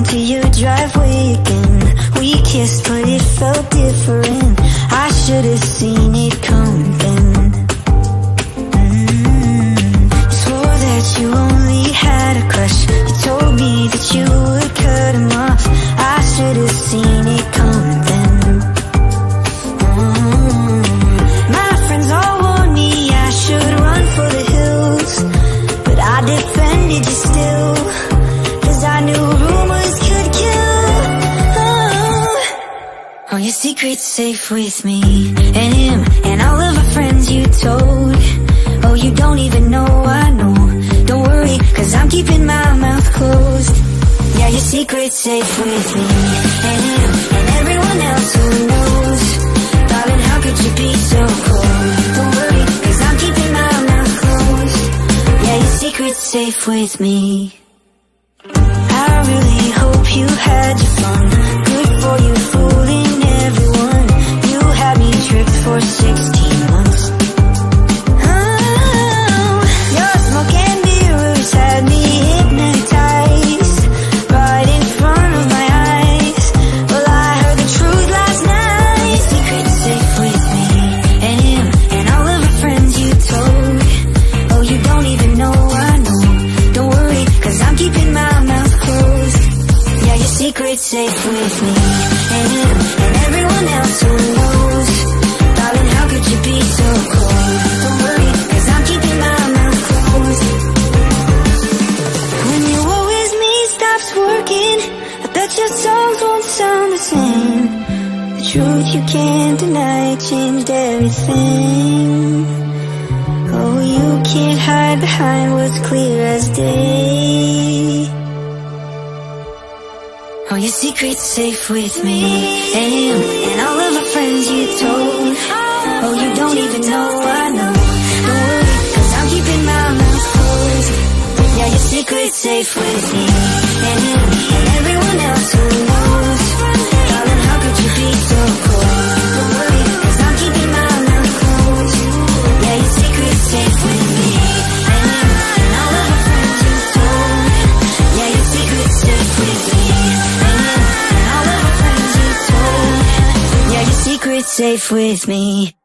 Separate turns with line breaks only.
to your driveway again. We kissed but it felt different. I should have seen it coming then. You swore that you only had a crush. You told me that you would cut him off. I should have seen it coming then. My friends all warned me I should run for the hills, but I defended you still, 'cause I knew rumors could kill. Oh, your secret's safe with me and him and all of our friends you told. Oh, you don't even know I know. Don't worry, 'cause I'm keeping my mouth closed. Yeah, your secret's safe with me and him and everyone else who knows. Darling, how could you be so cold? Don't worry, 'cause I'm keeping my mouth closed. Yeah, your secret's safe with me. I really hope you had your fun. Good for you fooling everyone. You had me tripped for 16 months. Oh, your smoke and mirrors had me hypnotized right in front of my eyes. Well, I heard the truth last night. Your secret's safe with me and him and all of the friends you told. Oh, you don't even know I know. Don't worry, 'cause I'm keeping my mouth closed. Yeah, your secret's safe with me and him and everyone else who knows. Darling, how could you be so cold? Don't worry, 'cause I'm keeping my mouth closed. When you were with me stops working, I bet your songs won't sound the same. The truth you can't deny changed everything. Oh, you can't hide behind what's clear as day. Oh, your secret's safe with me and him and all of the friends you told. Oh, you don't even know I know. Don't worry, 'cause I'm keeping my mouth closed. Yeah, your secret's safe with me and him and everyone else who knows. Darling, how could you be so cold? Don't worry, 'cause I'm keeping my mouth closed. Yeah, your secret's safe with me and him and all of the friends you told. Yeah, your secret's safe with me and him and all of the friends you told. Yeah, your secret's safe with me.